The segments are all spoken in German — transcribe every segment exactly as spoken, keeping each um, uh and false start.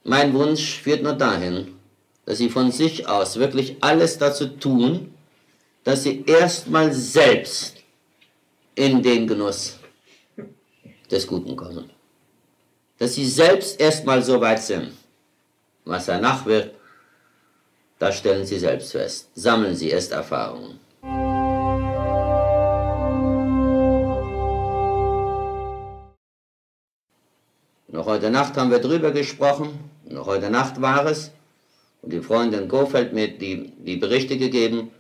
Mein Wunsch führt nur dahin, dass Sie von sich aus wirklich alles dazu tun, dass Sie erstmal selbst in den Genuss des Guten kommen. Dass Sie selbst erstmal so weit sind. Was danach wird, das stellen Sie selbst fest. Sammeln Sie erst Erfahrungen. Noch heute Nacht haben wir drüber gesprochen, noch heute Nacht war es, und die Freundin Gofeld mir die, die Berichte gegeben,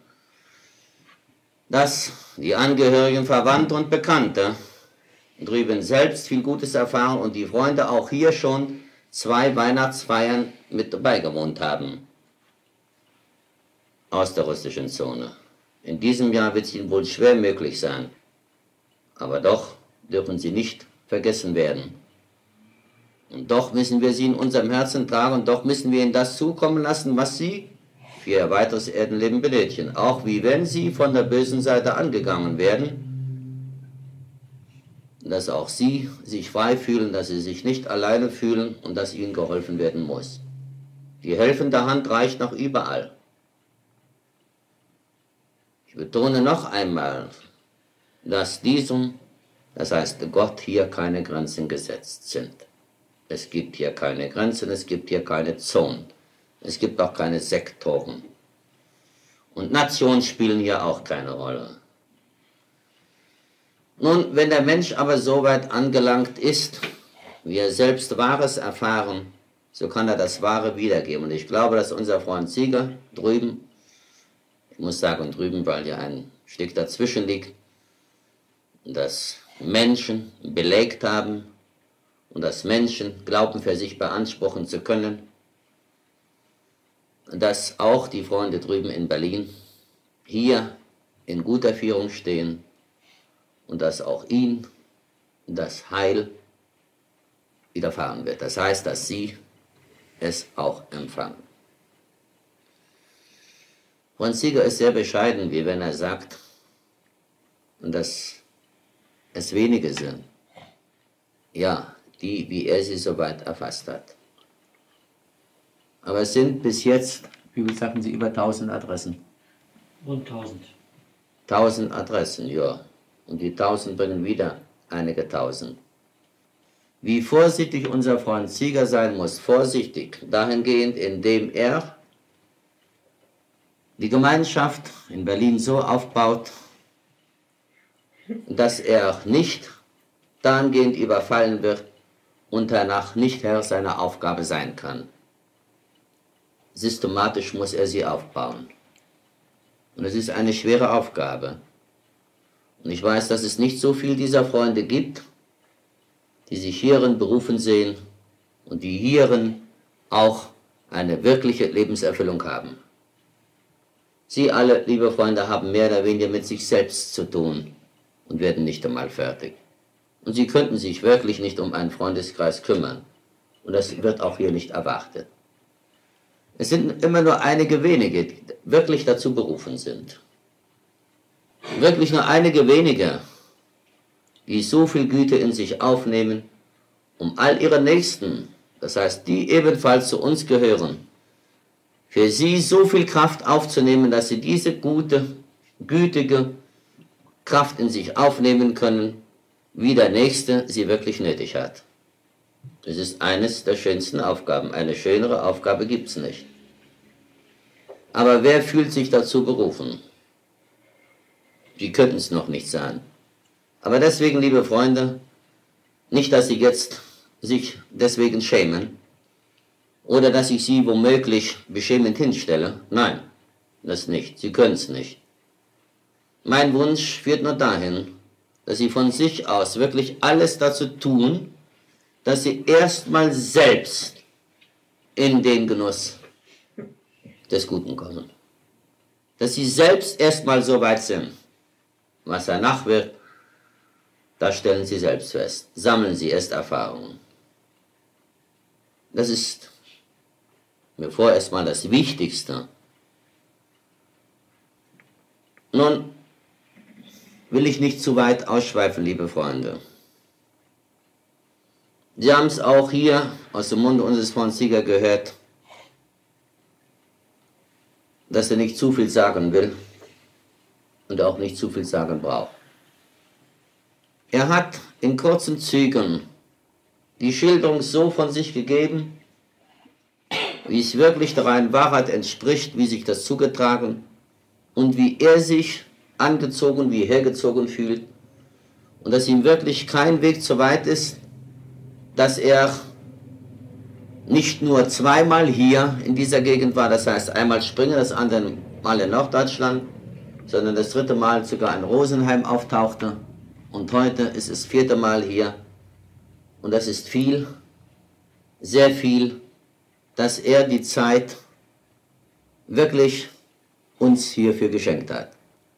dass die Angehörigen, Verwandte und Bekannte drüben selbst viel Gutes erfahren und die Freunde auch hier schon zwei Weihnachtsfeiern mit dabei gewohnt haben aus der russischen Zone. In diesem Jahr wird es ihnen wohl schwer möglich sein, aber doch dürfen sie nicht vergessen werden. Und doch müssen wir sie in unserem Herzen tragen und doch müssen wir ihnen das zukommen lassen, was sie für ihr weiteres Erdenleben benötigen. Auch wie wenn sie von der bösen Seite angegangen werden, dass auch sie sich frei fühlen, dass sie sich nicht alleine fühlen und dass ihnen geholfen werden muss. Die helfende Hand reicht noch überall. Ich betone noch einmal, dass diesem, das heißt Gott, hier keine Grenzen gesetzt sind. Es gibt hier keine Grenzen, es gibt hier keine Zonen. Es gibt auch keine Sektoren. Und Nationen spielen hier auch keine Rolle. Nun, wenn der Mensch aber so weit angelangt ist, wie er selbst Wahres erfahren, so kann er das Wahre wiedergeben. Und ich glaube, dass unser Freund Sieger drüben, ich muss sagen drüben, weil ja ein Stück dazwischen liegt, dass Menschen belegt haben und dass Menschen glauben, für sich beanspruchen zu können, dass auch die Freunde drüben in Berlin hier in guter Führung stehen und dass auch ihnen das Heil widerfahren wird. Das heißt, dass sie es auch empfangen. Freund Sieger ist sehr bescheiden, wie wenn er sagt, dass es wenige sind, ja, die, wie er sie soweit erfasst hat. Aber es sind bis jetzt, wie viel sagten Sie, über tausend Adressen? Rund tausend. tausend Adressen, ja. Und die tausend bringen wieder einige tausend. Wie vorsichtig unser Freund Sieger sein muss, vorsichtig, dahingehend, indem er die Gemeinschaft in Berlin so aufbaut, dass er nicht dahingehend überfallen wird und danach nicht Herr seiner Aufgabe sein kann. Systematisch muss er sie aufbauen. Und es ist eine schwere Aufgabe. Und ich weiß, dass es nicht so viel dieser Freunde gibt, die sich hierin berufen sehen und die hierin auch eine wirkliche Lebenserfüllung haben. Sie alle, liebe Freunde, haben mehr oder weniger mit sich selbst zu tun und werden nicht einmal fertig. Und sie könnten sich wirklich nicht um einen Freundeskreis kümmern. Und das wird auch hier nicht erwartet. Es sind immer nur einige wenige, die wirklich dazu berufen sind. Wirklich nur einige wenige, die so viel Güte in sich aufnehmen, um all ihre Nächsten, das heißt, die ebenfalls zu uns gehören, für sie so viel Kraft aufzunehmen, dass sie diese gute, gütige Kraft in sich aufnehmen können, wie der Nächste sie wirklich nötig hat. Das ist eines der schönsten Aufgaben. Eine schönere Aufgabe gibt es nicht. Aber wer fühlt sich dazu berufen? Sie könnten es noch nicht sein. Aber deswegen, liebe Freunde, nicht, dass Sie jetzt sich deswegen schämen oder dass ich Sie womöglich beschämend hinstelle. Nein, das nicht. Sie können es nicht. Mein Wunsch führt nur dahin, dass Sie von sich aus wirklich alles dazu tun, dass Sie erstmal selbst in den Genuss des Guten kommen. Dass Sie selbst erstmal so weit sind. Was danach wird, das stellen Sie selbst fest. Sammeln Sie erst Erfahrungen. Das ist mir vorerst mal das Wichtigste. Nun will ich nicht zu weit ausschweifen, liebe Freunde. Sie haben es auch hier aus dem Munde unseres Freundes Sieger gehört, dass er nicht zu viel sagen will und auch nicht zu viel sagen braucht. Er hat in kurzen Zügen die Schilderung so von sich gegeben, wie es wirklich der reinen Wahrheit entspricht, wie sich das zugetragen und wie er sich angezogen, wie hergezogen fühlt und dass ihm wirklich kein Weg zu weit ist, dass er nicht nur zweimal hier in dieser Gegend war, das heißt einmal Springen, das andere Mal in Norddeutschland, sondern das dritte Mal sogar in Rosenheim auftauchte und heute ist es das vierte Mal hier und das ist viel, sehr viel, dass er die Zeit wirklich uns hierfür geschenkt hat.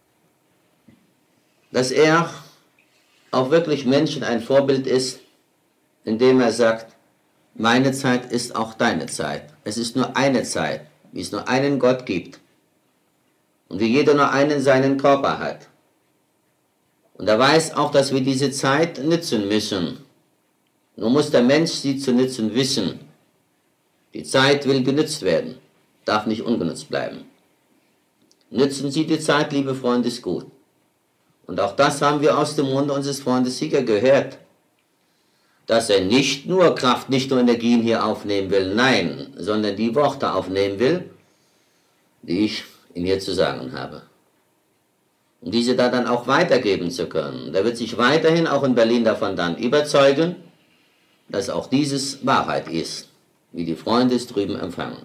Dass er auch wirklich Menschen ein Vorbild ist, indem er sagt, meine Zeit ist auch deine Zeit. Es ist nur eine Zeit, wie es nur einen Gott gibt. Und wie jeder nur einen seinen Körper hat. Und er weiß auch, dass wir diese Zeit nützen müssen. Nur muss der Mensch sie zu nützen wissen. Die Zeit will genützt werden, darf nicht ungenutzt bleiben. Nützen Sie die Zeit, liebe Freunde, ist gut. Und auch das haben wir aus dem Munde unseres Freundes Sieger gehört. Dass er nicht nur Kraft, nicht nur Energien hier aufnehmen will, nein, sondern die Worte aufnehmen will, die ich ihm hier zu sagen habe. Um diese da dann auch weitergeben zu können. Der wird sich weiterhin auch in Berlin davon dann überzeugen, dass auch dieses Wahrheit ist, wie die Freunde es drüben empfangen.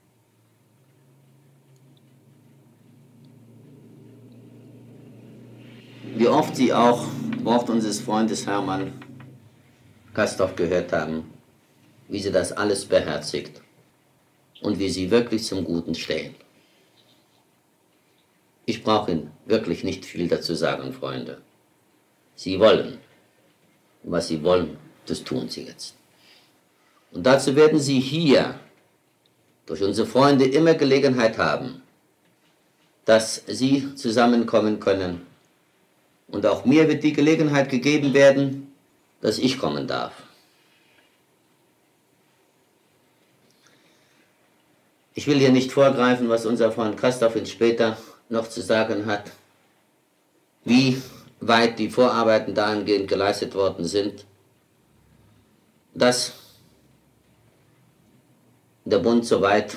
Wie oft Sie auch Wort unseres Freundes Hermann Castorf gehört haben, wie sie das alles beherzigt und wie sie wirklich zum Guten stehen. Ich brauche Ihnen wirklich nicht viel dazu sagen, Freunde. Sie wollen. Und was Sie wollen, das tun Sie jetzt. Und dazu werden Sie hier durch unsere Freunde immer Gelegenheit haben, dass Sie zusammenkommen können. Und auch mir wird die Gelegenheit gegeben werden, dass ich kommen darf. Ich will hier nicht vorgreifen, was unser Freund Castorf uns später noch zu sagen hat, wie weit die Vorarbeiten dahingehend geleistet worden sind, dass der Bund soweit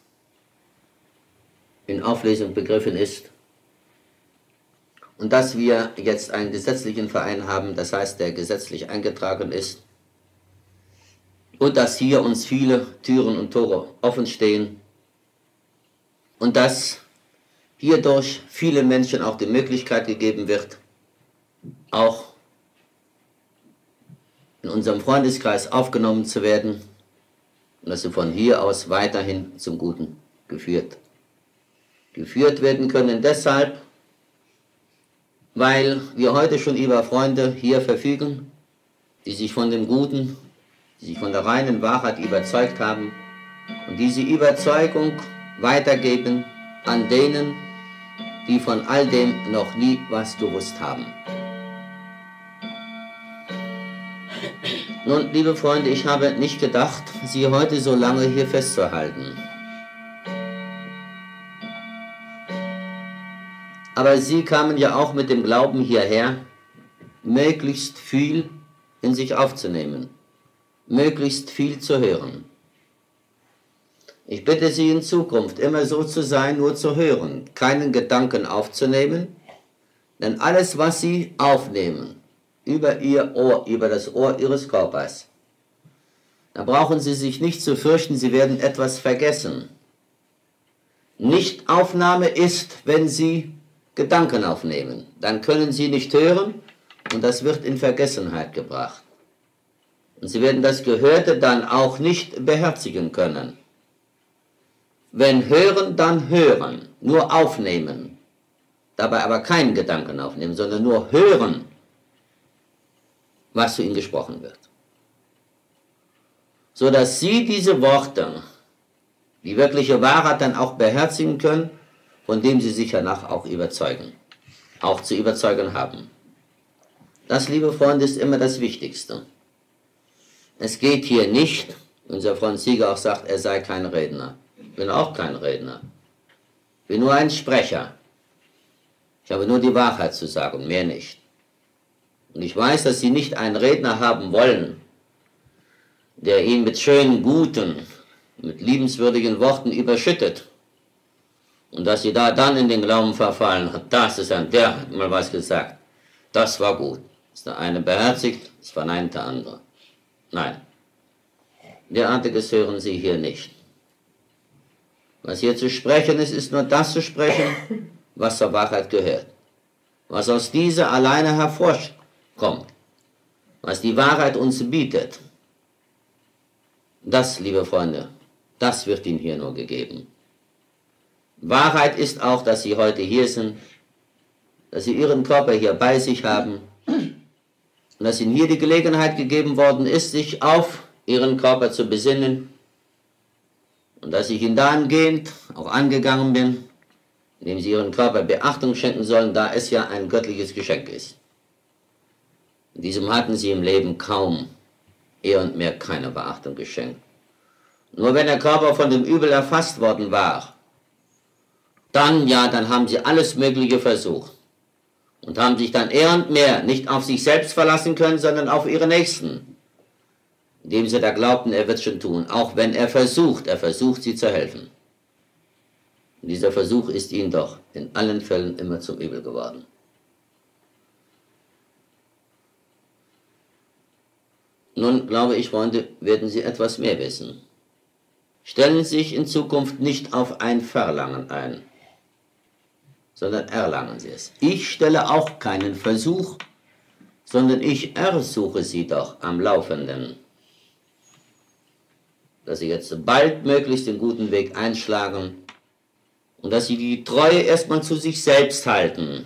in Auflösung begriffen ist und dass wir jetzt einen gesetzlichen Verein haben, das heißt, der gesetzlich eingetragen ist, und dass hier uns viele Türen und Tore offen stehen und dass hierdurch vielen Menschen auch die Möglichkeit gegeben wird, auch in unserem Freundeskreis aufgenommen zu werden und dass sie von hier aus weiterhin zum Guten geführt, geführt werden können. Deshalb, weil wir heute schon über Freunde hier verfügen, die sich von dem Guten, die sich von der reinen Wahrheit überzeugt haben und diese Überzeugung weitergeben an denen, die von all dem noch nie was gewusst haben. Nun, liebe Freunde, ich habe nicht gedacht, Sie heute so lange hier festzuhalten. Aber Sie kamen ja auch mit dem Glauben hierher, möglichst viel in sich aufzunehmen, möglichst viel zu hören. Ich bitte Sie in Zukunft immer so zu sein, nur zu hören, keinen Gedanken aufzunehmen, denn alles, was Sie aufnehmen, über Ihr Ohr, über das Ohr Ihres Körpers, da brauchen Sie sich nicht zu fürchten, Sie werden etwas vergessen. Nichtaufnahme ist, wenn Sie Gedanken aufnehmen, dann können Sie nicht hören und das wird in Vergessenheit gebracht. Und Sie werden das Gehörte dann auch nicht beherzigen können. Wenn hören, dann hören, nur aufnehmen, dabei aber keinen Gedanken aufnehmen, sondern nur hören, was zu Ihnen gesprochen wird. So dass Sie diese Worte, die wirkliche Wahrheit dann auch beherzigen können, von dem Sie sich danach auch überzeugen, auch zu überzeugen haben. Das, liebe Freunde, ist immer das Wichtigste. es geht hier nicht, unser Freund Sieger auch sagt, er sei kein Redner. Ich bin auch kein Redner. Ich bin nur ein Sprecher. Ich habe nur die Wahrheit zu sagen, mehr nicht. Und ich weiß, dass Sie nicht einen Redner haben wollen, der ihn mit schönen, guten, mit liebenswürdigen Worten überschüttet. Und dass Sie da dann in den Glauben verfallen, das ist ein, der hat mal was gesagt. Das war gut. Ist der eine beherzigt, ist verneint der andere. Nein, derartiges hören Sie hier nicht. Was hier zu sprechen ist, ist nur das zu sprechen, was zur Wahrheit gehört. Was aus dieser alleine hervorkommt, was die Wahrheit uns bietet, das, liebe Freunde, das wird Ihnen hier nur gegeben. Wahrheit ist auch, dass Sie heute hier sind, dass Sie Ihren Körper hier bei sich haben und dass Ihnen hier die Gelegenheit gegeben worden ist, sich auf Ihren Körper zu besinnen und dass ich Ihnen dahingehend auch angegangen bin, indem Sie Ihren Körper Beachtung schenken sollen, da es ja ein göttliches Geschenk ist. In diesem hatten Sie im Leben kaum, eher und mehr keine Beachtung geschenkt. Nur wenn der Körper von dem Übel erfasst worden war, dann, ja, dann haben Sie alles Mögliche versucht und haben sich dann eher und mehr nicht auf sich selbst verlassen können, sondern auf Ihre Nächsten, indem Sie da glaubten, er wird schon tun, auch wenn er versucht, er versucht, Sie zu helfen. Und dieser Versuch ist Ihnen doch in allen Fällen immer zum Übel geworden. Nun, glaube ich, Freunde, werden Sie etwas mehr wissen. Stellen Sie sich in Zukunft nicht auf ein Verlangen ein, sondern erlangen Sie es. Ich stelle auch keinen Versuch, sondern ich ersuche Sie doch am Laufenden, dass Sie jetzt baldmöglichst den guten Weg einschlagen und dass Sie die Treue erstmal zu sich selbst halten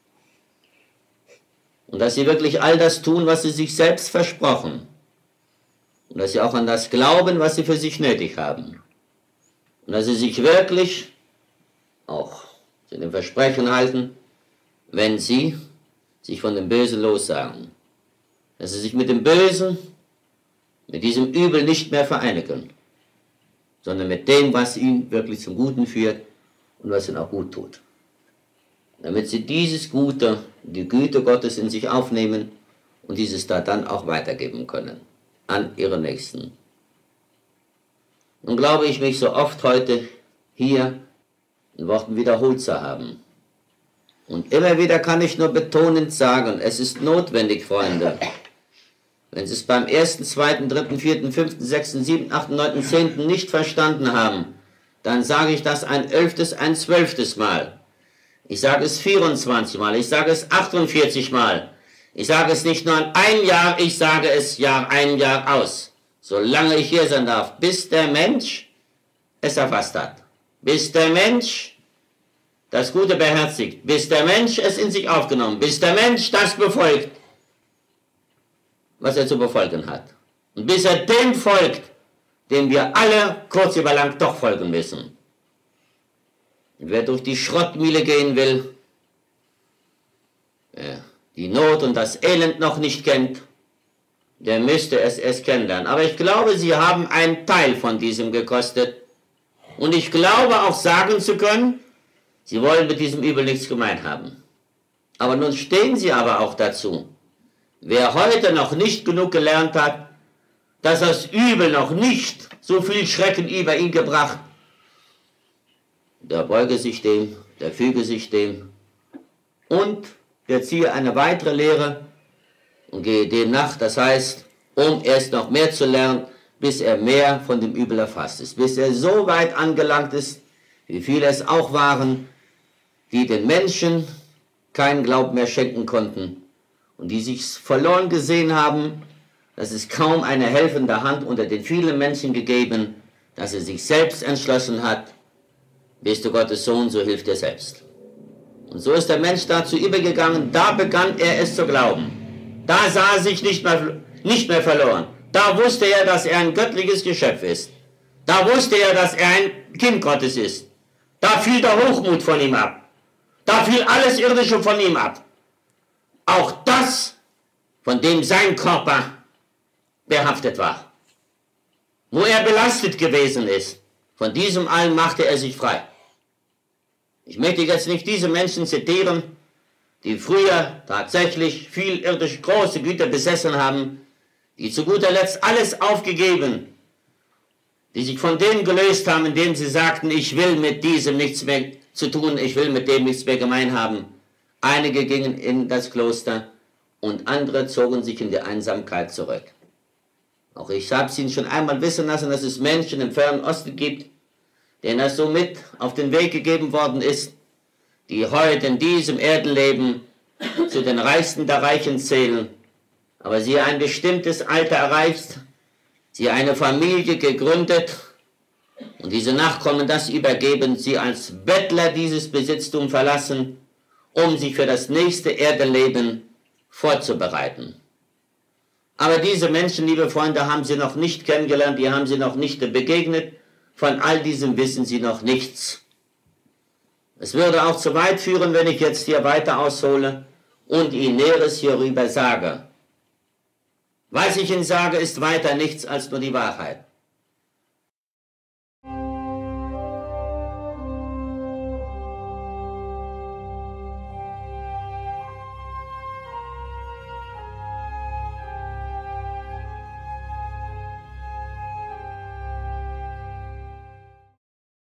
und dass Sie wirklich all das tun, was Sie sich selbst versprochen und dass Sie auch an das glauben, was Sie für sich nötig haben und dass Sie sich wirklich auch zu dem Versprechen halten, wenn Sie sich von dem Bösen lossagen, dass Sie sich mit dem Bösen, mit diesem Übel nicht mehr vereinigen, sondern mit dem, was Ihnen wirklich zum Guten führt und was Ihnen auch gut tut. Damit Sie dieses Gute, die Güte Gottes in sich aufnehmen und dieses da dann auch weitergeben können an Ihre Nächsten. Nun glaube ich mich so oft heute hier in Worten wiederholt zu haben. Und immer wieder kann ich nur betonend sagen, es ist notwendig, Freunde, wenn Sie es beim ersten, zweiten, dritten, vierten, fünften, sechsten, siebten, achten, neunten, zehnten nicht verstanden haben, dann sage ich das ein elftes, ein zwölftes Mal. Ich sage es vierundzwanzig Mal, ich sage es achtundvierzig Mal. Ich sage es nicht nur in ein Jahr, ich sage es Jahr ein, Jahr aus. Solange ich hier sein darf, bis der Mensch es erfasst hat. Bis der Mensch das Gute beherzigt. Bis der Mensch es in sich aufgenommen. Bis der Mensch das befolgt, was er zu befolgen hat. Und bis er dem folgt, dem wir alle kurz über lang doch folgen müssen. Und wer durch die Schrottmühle gehen will, wer die Not und das Elend noch nicht kennt, der müsste es erst kennenlernen. Aber ich glaube, Sie haben einen Teil von diesem gekostet. Und ich glaube auch sagen zu können, Sie wollen mit diesem Übel nichts gemein haben. Aber nun stehen Sie aber auch dazu. Wer heute noch nicht genug gelernt hat, dass das Übel noch nicht so viel Schrecken über ihn gebracht, der beuge sich dem, der füge sich dem und der ziehe eine weitere Lehre und gehe dem nach, das heißt, um erst noch mehr zu lernen, bis er mehr von dem Übel erfasst ist, bis er so weit angelangt ist, wie viele es auch waren, die den Menschen keinen Glauben mehr schenken konnten und die sich verloren gesehen haben, dass es kaum eine helfende Hand unter den vielen Menschen gegeben, dass er sich selbst entschlossen hat, bist du Gottes Sohn, so hilft er selbst. Und so ist der Mensch dazu übergegangen, da begann er es zu glauben. Da sah er sich nicht mehr, nicht mehr verloren. Da wusste er, dass er ein göttliches Geschöpf ist. Da wusste er, dass er ein Kind Gottes ist. Da fiel der Hochmut von ihm ab. Da fiel alles Irdische von ihm ab. Auch das, von dem sein Körper behaftet war, wo er belastet gewesen ist. Von diesem allen machte er sich frei. Ich möchte jetzt nicht diese Menschen zitieren, die früher tatsächlich viel irdische große Güter besessen haben, die zu guter Letzt alles aufgegeben, die sich von dem gelöst haben, indem sie sagten, ich will mit diesem nichts mehr zu tun, ich will mit dem nichts mehr gemein haben. Einige gingen in das Kloster und andere zogen sich in die Einsamkeit zurück. Auch ich habe es Ihnen schon einmal wissen lassen, dass es Menschen im Fernen Osten gibt, denen das so mit auf den Weg gegeben worden ist, die heute in diesem Erdenleben zu den Reichsten der Reichen zählen, aber sie ein bestimmtes Alter erreicht, sie eine Familie gegründet und diese Nachkommen das übergeben, sie als Bettler dieses Besitztum verlassen, um sich für das nächste Erdenleben vorzubereiten. Aber diese Menschen, liebe Freunde, haben Sie noch nicht kennengelernt, die haben Sie noch nicht begegnet, von all diesem wissen Sie noch nichts. Es würde auch zu weit führen, wenn ich jetzt hier weiter aushole und Ihnen Näheres hierüber sage. Was ich Ihnen sage, ist weiter nichts als nur die Wahrheit.